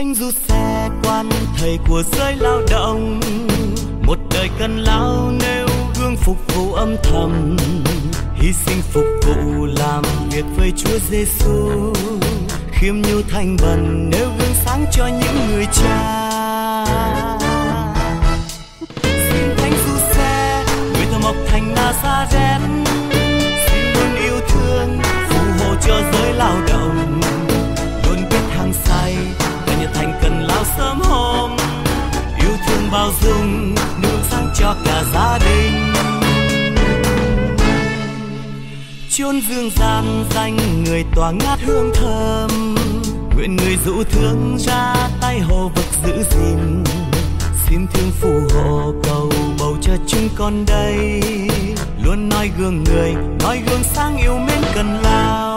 Thánh Giuse quan thầy của giới lao động, một đời cần lao nêu gương phục vụ âm thầm, hy sinh phục vụ làm việc với Chúa Giêsu, khiêm nhu thành bần nêu gương sáng cho những người cha. Xin Thánh Giuse người thợ mộc thành Nazareth, xin luôn yêu thương phù hộ cho giới lao động, luôn biết hăng say và nhiệt thành cần lao sớm hôm, yêu thương bao dung nương sáng cho cả gia đình. Chốn dương gian danh người tỏa ngát hương thơm, nguyện người dụ thương ra tay hộ vực giữ gìn, xin thương phù hộ cầu bầu cho chúng con đây, luôn noi gương người, noi gương sáng yêu mến cần lao.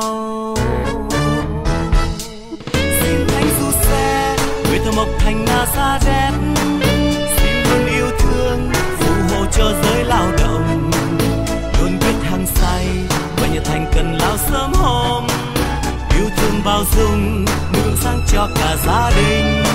Xin Thánh Giuse người thợ mộc thành Nazareth, xin luôn yêu thương phù hộ cho giới lao động, luôn biết hăng say và nhiệt thành cần lao sớm hôm, yêu thương bao dung nương sáng cho cả gia đình.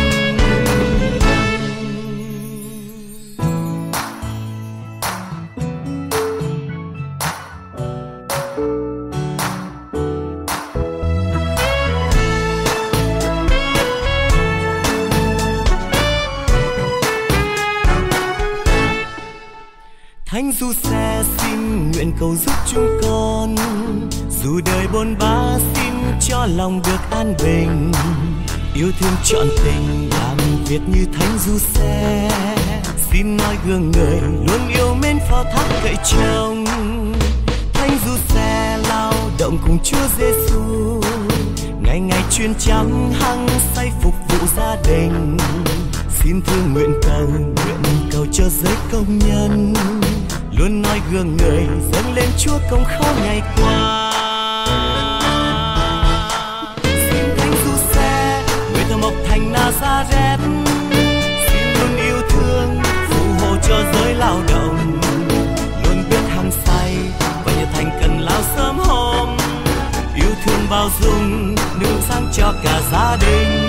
Thánh Giuse xin nguyện cầu giúp chúng con, dù đời bôn ba xin cho lòng được an bình, yêu thương trọn tình làm việc như Thánh Giuse, xin noi gương người luôn yêu mến phó thác cậy trông. Thánh Giuse lao động cùng Chúa Giêsu, ngày ngày chuyên chăm hăng say phục vụ gia đình, xin thương nguyện cầu cho giới công nhân, luôn noi gương người dâng lên Chúa công khó ngày qua. Xin Thánh Giuse người thợ mộc thành Nazareth, xin luôn yêu thương phù hộ cho giới lao động, luôn biết hăng say và nhiệt thành cần lao sớm hôm, yêu thương bao dung nương sáng cho cả gia đình.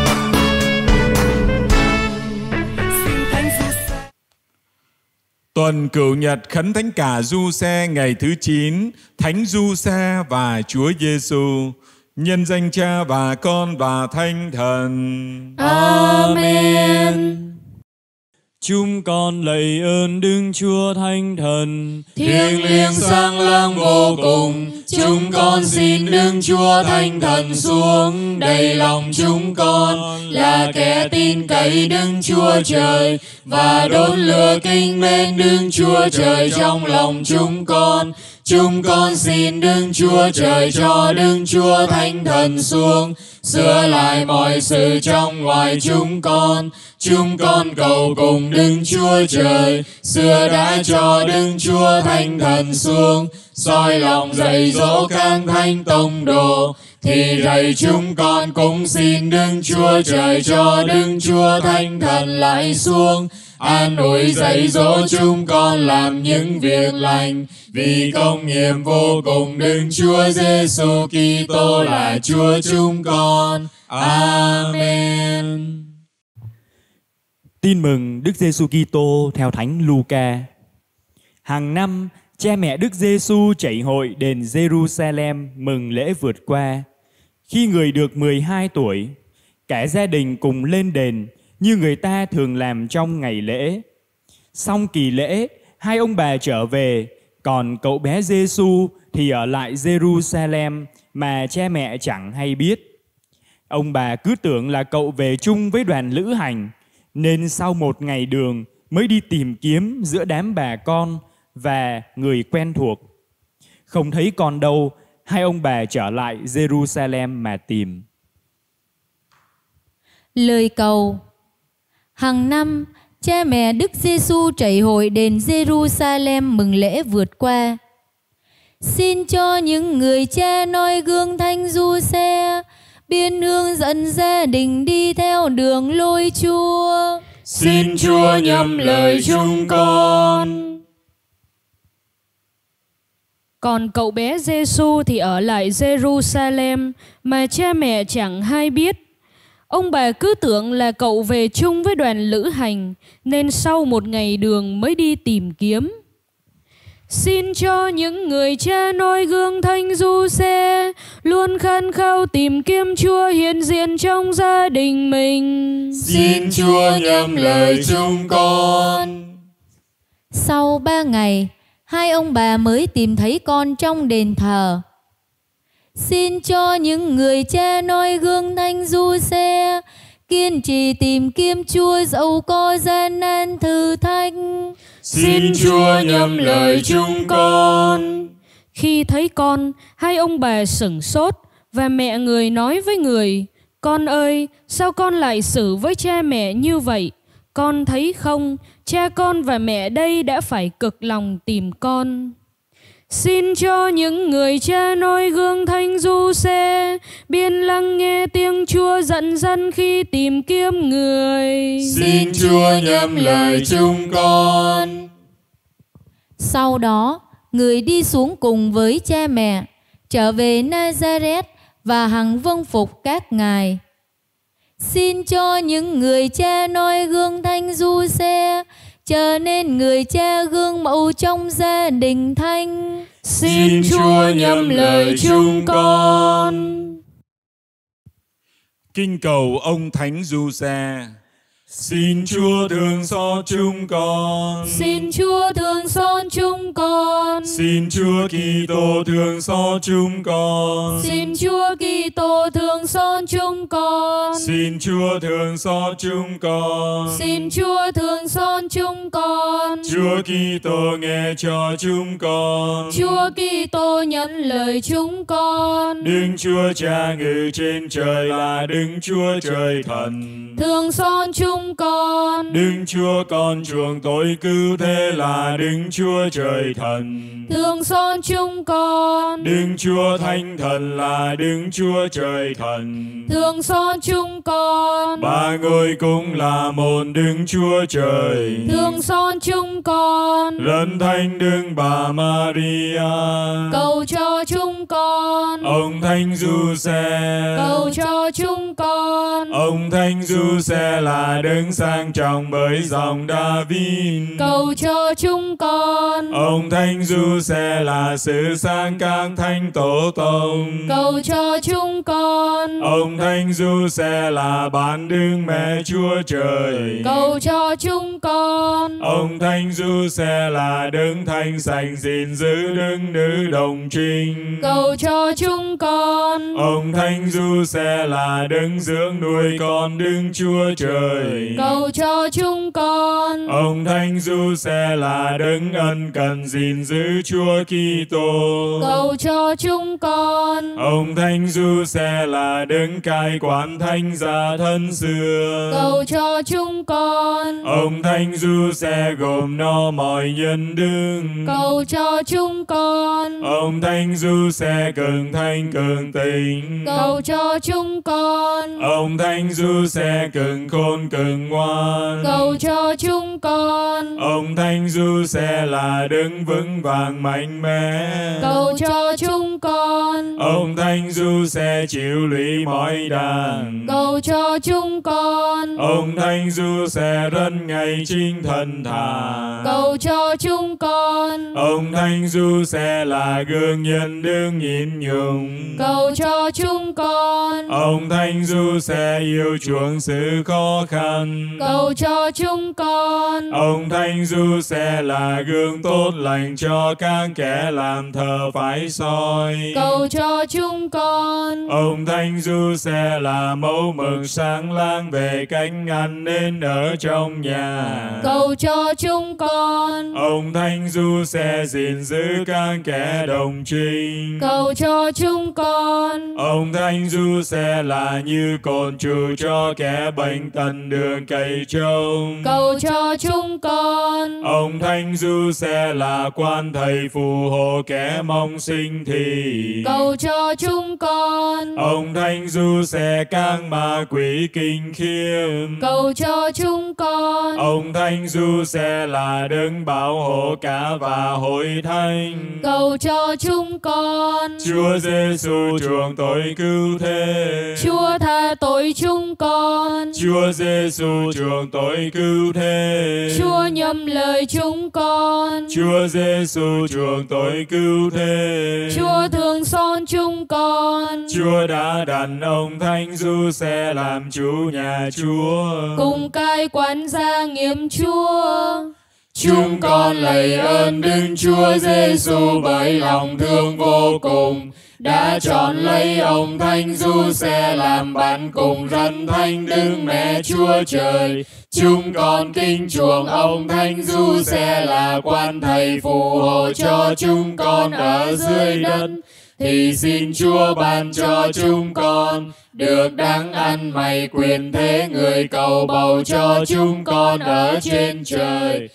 Tuần Cửu Nhật khấn Thánh Cả Giuse ngày thứ 9, Thánh Giuse và Chúa Giêsu, nhân danh Cha và Con và Thánh Thần. Amen. Chúng con lạy ơn Đức Chúa Thánh Thần, thiêng liêng sáng lang vô cùng. Chúng con xin Đức Chúa Thánh Thần xuống đầy lòng chúng con, là kẻ tin cậy Đức Chúa Trời, và đốt lửa kính mến Đức Chúa Trời trong lòng chúng con. Chúng con xin Đức Chúa Trời cho Đức Chúa Thánh Thần xuống, sửa lại mọi sự trong ngoài chúng con. Chúng con cầu cùng Đức Chúa Trời, xưa đã cho Đức Chúa Thánh Thần xuống, soi lòng dạy dỗ các thánh tông đồ. Thì rày chúng con cũng xin Đức Chúa Trời cho Đức Chúa Thánh Thần lại xuống, an ủi dạy dỗ chúng con làm những việc lành, vì công nhiệm vô cùng Đức Chúa Giêsu Kitô là Chúa chúng con. Amen. Tin mừng Đức Giêsu Kitô theo Thánh Luca. Hàng năm, cha mẹ Đức Giêsu chạy hội đền Jerusalem mừng lễ vượt qua. Khi người được 12 tuổi, cả gia đình cùng lên đền như người ta thường làm trong ngày lễ. Xong kỳ lễ, hai ông bà trở về, còn cậu bé Giêsu thì ở lại Jerusalem mà cha mẹ chẳng hay biết. Ông bà cứ tưởng là cậu về chung với đoàn lữ hành, nên sau một ngày đường mới đi tìm kiếm giữa đám bà con và người quen thuộc. Không thấy con đâu, hai ông bà trở lại Jerusalem mà tìm. Lời cầu. Hàng năm, cha mẹ Đức Giêsu chạy hội đền Jerusalem mừng lễ vượt qua. Xin cho những người cha noi gương Thánh Giuse, biên hướng dẫn gia đình đi theo đường lối Chúa. Xin Chúa nhậm lời chúng con. Còn cậu bé Giêsu thì ở lại Jerusalem mà cha mẹ chẳng hay biết. Ông bà cứ tưởng là cậu về chung với đoàn lữ hành, nên sau một ngày đường mới đi tìm kiếm. Xin cho những người cha noi gương Thánh Giuse luôn khát khao tìm kiếm Chúa hiện diện trong gia đình mình. Xin Chúa nhậm lời chúng con. Sau 3 ngày, hai ông bà mới tìm thấy con trong đền thờ. Xin cho những người cha noi gương Thánh Giuse kiên trì tìm kiếm Chúa dẫu có gian nan thử thách. Xin Chúa nhậm lời chúng con. Khi thấy con, hai ông bà sửng sốt và mẹ người nói với người: Con ơi, sao con lại xử với cha mẹ như vậy? Con thấy không, cha con và mẹ đây đã phải cực lòng tìm con. Xin cho những người cha noi gương Thánh Giuse biết lắng nghe tiếng Chúa dẫn dắt khi tìm kiếm người. Xin Chúa nhậm lời chúng con. Sau đó, người đi xuống cùng với cha mẹ, trở về Nazareth và hằng vâng phục các ngài. Xin cho những người cha noi gương Thánh Giuse trở nên người cha gương mẫu trong gia đình thánh. Xin Chúa nhậm lời chúng con. Kinh cầu ông Thánh Giuse. Xin Chúa thương xót chúng con. Xin Chúa thương xót chúng con. Xin Chúa Kitô thương xót chúng con. Xin Chúa Kitô thương xót chúng con. Xin Chúa thương xót chúng con. Xin Chúa thương xót chúng con. Chúa Kitô nghe cho chúng con. Chúa Kitô nhận lời chúng con. Đức Chúa Cha ngự trên trời là Đức Chúa Trời Thần. Thương xót chúng con. Đức Chúa Con chuộc tội cứu thế là Đức Chúa Trời Thần. Thương xót chúng con. Đức Chúa Thánh Thần là Đức Chúa Trời Thần. Thương xót chúng con. Ba ngôi cũng là một Đức Chúa Trời. Thương xót chúng con. Lân Thánh Đức Bà Maria, cầu cho chúng con. Ông Thánh Giuse, cầu cho chúng con. Ông Thánh Giuse là đứng sang trọng bởi dòng David, cầu cho chúng con. Ông Thánh Giuse là sự sáng các thánh tổ tông, cầu cho chúng con. Ông Thánh Giuse là bản Đức Mẹ Chúa Trời, cầu cho chúng con. Ông Thánh Giuse là Đấng Thánh Sành gìn giữ Đức Nữ Đồng Trinh, cầu cho chúng con. Ông Thánh Giuse là Đấng dưỡng nuôi con Đức Chúa Trời, cầu cho chúng con. Ông Thánh Giuse là Đấng ân cần gìn giữ Chúa Kitô, cầu cho chúng con. Ông Thánh Giuse là Đấng cai quản thánh gia thân xưa, cầu cho chúng con. Ông Thánh Giuse gồm no mọi nhân đức, cầu cho chúng con. Ông Thánh Giuse cường thanh cường tình, cầu cho chúng con. Ông Thánh Giuse cường khôn cường ngoan, cầu cho chúng con. Ông Thánh Giuse là Đấng vững vàng mạnh mẽ, cầu cho chúng con. Ông Thánh Giuse chịu lụy mọi đàn, cầu cho chúng con. Ông Thánh Giuse rất ngày chính thần thà, cầu cho chúng con. Ông Thánh Giuse là gương nhân đức nhịn nhục, cầu cho chúng con. Ông Thánh Giuse yêu chuộng sự khó khăn, cầu cho chúng con. Ông Thánh Giuse là gương tốt lành cho các kẻ làm thờ phải soi, cầu cho chúng con. Ông Thánh Giuse là mẫu mực sáng láng về cách ăn nên ở trong nhà, cầu cho chúng con. Ông Thánh Giuse gìn giữ các kẻ đồng trinh, cầu cho chúng con. Ông Thánh Giuse là như cột trụ cho kẻ bệnh tật đường cày trông, cầu cho chúng con. Ông Thánh Giuse là quan thầy phù hộ kẻ mong sinh thì, cầu cho chúng con. Ông Thánh Thánh Giuse các ma quỷ kinh khiêm. cầu cho chúng con. Ông Thánh Giuse là đấng bảo hộ cả và hội thánh. Cầu cho chúng con. Chúa Giêsu chuộc tội cứu thế. Chúa tha tội chúng con. Chúa Giêsu chuộc tội cứu thế. Chúa nhậm lời chúng con. Chúa Giêsu chuộc tội cứu thế. Chúa thương xót chúng con. Chúa đã đặt ông Thánh Giuse làm chủ nhà Chúa. Cùng cai quản gia nghiêm Chúa. Chúng con lạy ơn Đức Chúa Giêsu bởi lòng thương vô cùng đã chọn lấy ông Thánh Giuse làm bạn cùng dân thánh Đức Mẹ Chúa Trời. Chúng con kính chuộng ông Thánh Giuse là quan thầy phù hộ cho chúng con ở dưới đất. Thì xin Chúa ban cho chúng con được đáng ăn mày quyền thế người cầu bầu cho chúng con ở trên trời.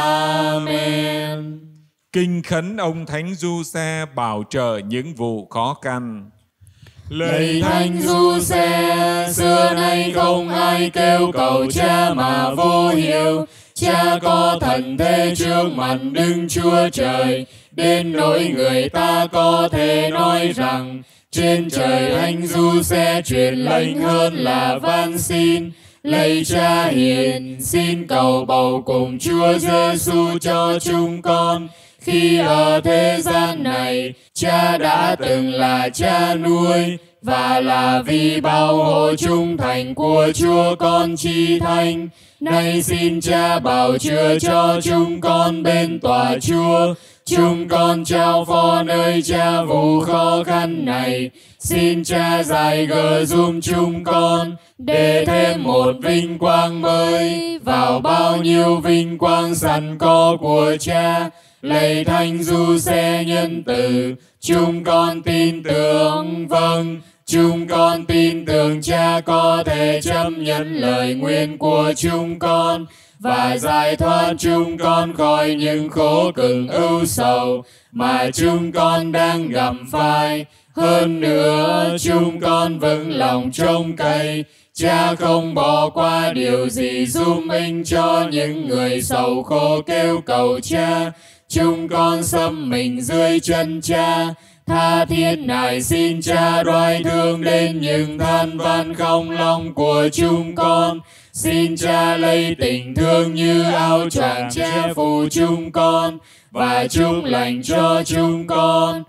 Amen. Kinh khấn ông Thánh Giuse bảo trợ những vụ khó khăn. Lạy Thánh Giuse, xưa nay không ai kêu cầu Cha mà vô hiệu. Cha có thần thế trước mặt Đức Chúa Trời, đến nỗi người ta có thể nói rằng trên trời Thánh Giuse truyền lệnh hơn là van xin. Lạy Cha hiền, xin cầu bầu cùng Chúa Giêsu cho chúng con. Khi ở thế gian này, Cha đã từng là Cha nuôi và là vì bảo hộ trung thành của Chúa con chi thánh. Nay xin Cha bảo chữa cho chúng con bên tòa Chúa. Chúng con trao phó nơi Cha vụ khó khăn này. Xin Cha giải gỡ giúp chúng con để thêm một vinh quang mới vào bao nhiêu vinh quang sẵn có của Cha. Lạy Thánh Giuse nhân từ, chúng con tin tưởng. Vâng, chúng con tin tưởng Cha có thể chấp nhận lời nguyện của chúng con và giải thoát chúng con khỏi những khổ cực ưu sầu mà chúng con đang gặp phải. Hơn nữa, chúng con vững lòng trông cậy Cha không bỏ qua điều gì giúp ích cho những người sầu khổ kêu cầu Cha. Chúng con xâm mình dưới chân Cha, tha thiết nài xin Cha đoái thương đến những than van không lòng của chúng con. Xin Cha lấy tình thương như áo choàng che phủ chúng con và chúc lành cho chúng con.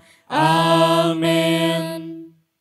Amen.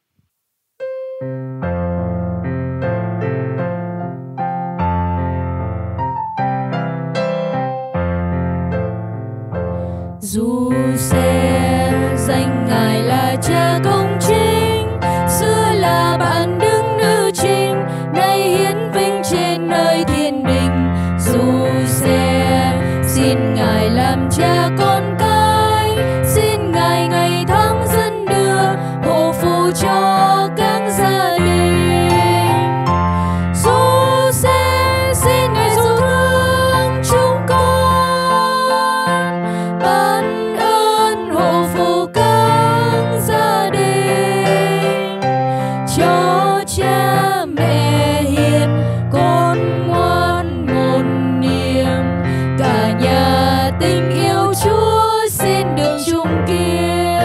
Giuse, danh Ngài là Cha công chính, xưa là bạn Đức Nữ Trinh, nay hiển vinh trên nơi thiên đình. Giuse, xin Ngài làm Cha con cái, xin Ngài ngày tháng dẫn đưa, hộ phù cho các gia đình. Giuse, xin Ngài dỗ thương chúng con, ban ơn hộ phù các gia đình, cho cha mẹ hiền, con ngoan một niềm, cả nhà tình yêu Chúa xin được chung kiên.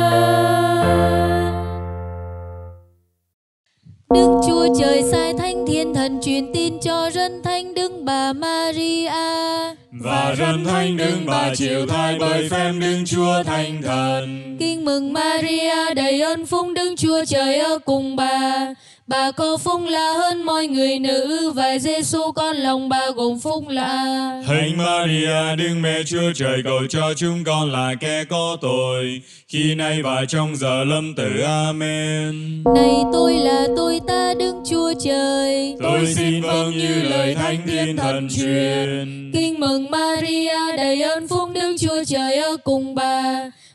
Đức Chúa Trời sai Thánh Thiên Thần truyền tin cho Rân Thánh Đức Bà Maria. Và Rân Thánh Đức Bà chịu thai bởi phép Đức Chúa Thánh Thần. Kinh mừng Maria đầy ơn phúc, Đức Chúa Trời ở cùng bà. Bà có phúc lạ hơn mọi người nữ, và Giêsu con lòng bà gồm phúc lạ. Thánh Maria, Đức Mẹ Chúa Trời, cầu cho chúng con là kẻ có tội, khi nay và trong giờ lâm tử. Amen. Này tôi là tôi ta Đức Chúa Trời, Tôi xin vâng như lời Thánh Thiên Thần truyền. Kinh mừng Maria đầy ơn phúc, Đức Chúa Trời ở cùng bà.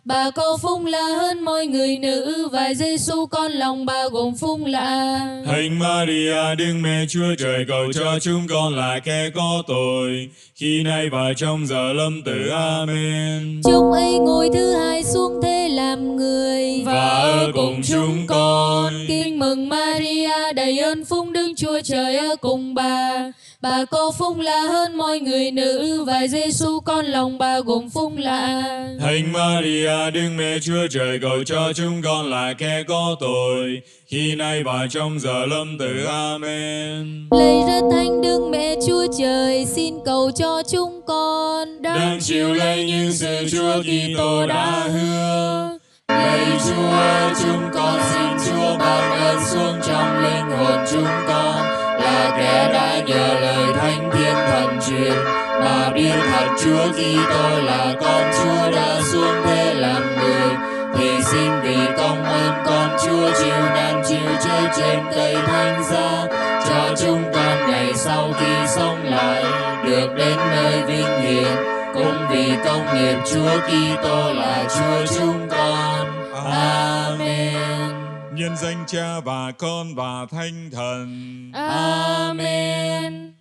Bà có phúc lạ hơn mọi người nữ, và Giêsu con lòng bà gồm phúc lạ. Thánh Maria, Đức Mẹ Chúa Trời, cầu cho chúng con là kẻ có tội, khi nay và trong giờ lâm tử. Amen. Chúng ấy ngồi thứ hai xuống thế làm người, Và ở cùng chúng con. Kinh mừng Maria, đầy ơn phúc, Đức Chúa Trời ở cùng bà. Bà có phúc lạ hơn mọi người nữ, và Giêsu con lòng bà gồm phúc lạ. Thánh Maria, Đức Mẹ Chúa Trời, cầu cho chúng con là kẻ có tội, khi nay và trong giờ lâm tử. Amen. Lạy rất thánh Đức Mẹ Chúa Trời, xin cầu cho chúng con đang chịu lấy những sự Chúa Kitô đã hứa. Lạy Chúa, chúng con xin Chúa ban ơn xuống trong linh hồn chúng con, là kẻ đã nhờ lời Thánh Thiên Thần truyền mà biết thật Chúa Kitô là con Chúa đã xuống thế làm người. Thì xin vì công ơn con Chúa chịu nạn chịu chết trên cây thánh giá, cho chúng con ngày sau khi sống lại được đến nơi vinh hiển, cũng vì công nghiệp Chúa Kitô là Chúa chúng con. Amen. Nhân danh Cha và Con và Thánh Thần. Amen.